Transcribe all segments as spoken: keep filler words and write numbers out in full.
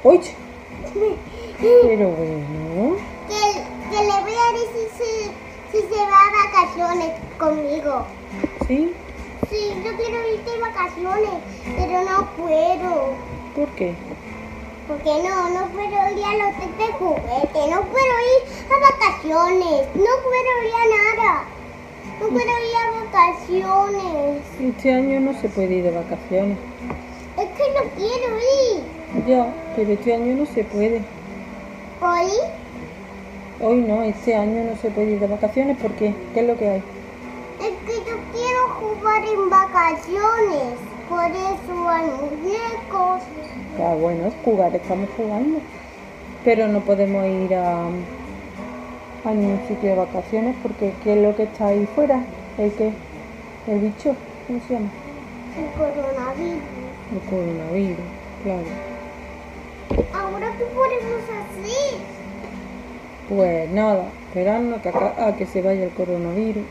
¡Uy! Pero bueno. Que, que le voy a decir si, si se va a vacaciones conmigo. ¿Sí? Sí, yo quiero ir de vacaciones, pero no puedo. ¿Por qué? Porque no, no puedo ir a los hotel de juguete, no puedo ir a vacaciones, no puedo ir a nada. No puedo ir a vacaciones. Este año no se puede ir de vacaciones. Es que no quiero ir. Ya, pero este año no se puede. ¿Hoy? Hoy no, este año no se puede ir de vacaciones. ¿Por qué? ¿Qué es lo que hay? Es que yo quiero jugar en vacaciones. Por eso hay muñecos. Ah, bueno, es jugar, estamos jugando. Pero no podemos ir a, a ningún sitio de vacaciones porque ¿qué es lo que está ahí fuera? ¿El qué? ¿El bicho? ¿Cómo se llama? El coronavirus. El coronavirus, claro. Ahora, ¿qué podemos hacer? Pues nada, esperando a que, acá- a que se vaya el coronavirus.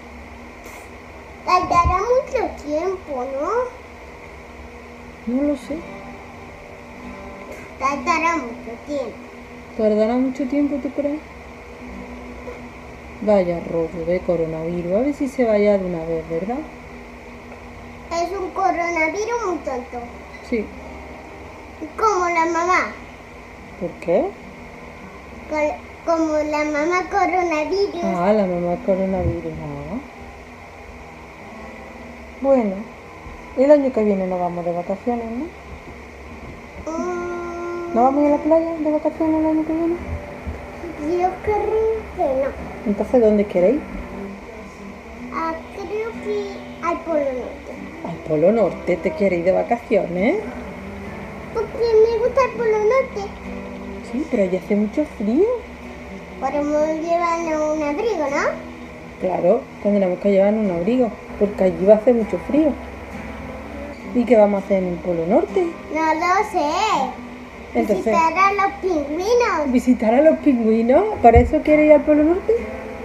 Tardará mucho tiempo, ¿no? No lo sé. Tardará mucho tiempo. ¿Tardará mucho tiempo, tú crees? Vaya rollo de coronavirus. A ver si se vaya de una vez, ¿verdad? Es un coronavirus muy tonto. Sí. Como la mamá. ¿Por qué? Col- Como la mamá coronavirus. Ah, la mamá coronavirus. Ah. Bueno, el año que viene nos vamos de vacaciones, ¿no? Mm, ¿No vamos a ir a la playa de vacaciones el año que viene? yo creo que no. Entonces, ¿dónde queréis? Ah, creo que al Polo Norte. Al Polo Norte. ¿Te quieres ir de vacaciones? Porque me gusta el Polo Norte. Sí, pero allí hace mucho frío. Podemos llevarnos un abrigo, ¿no? Claro, tendremos que llevar un abrigo, porque allí va a hacer mucho frío. ¿Y qué vamos a hacer en el Polo Norte? No lo sé. Entonces, Visitar a los pingüinos. ¿visitar a los pingüinos? ¿Para eso quieres ir al Polo Norte?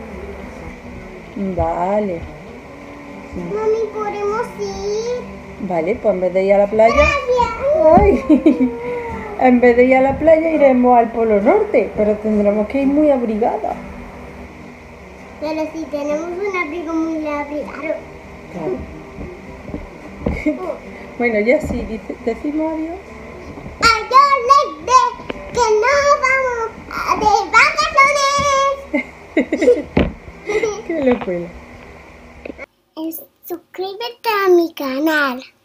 Vale. Mami, podemos ir. Vale, pues en vez de ir a la playa... Gracias. ¡Ay! En vez de ir a la playa iremos al Polo Norte, pero tendremos que ir muy abrigadas. Pero si tenemos un abrigo muy abrigado. Claro. Bueno, ya sí, dice, decimos adiós. Adiós, Leite, que no vamos a de vacaciones. Qué locura. Suscríbete a mi canal.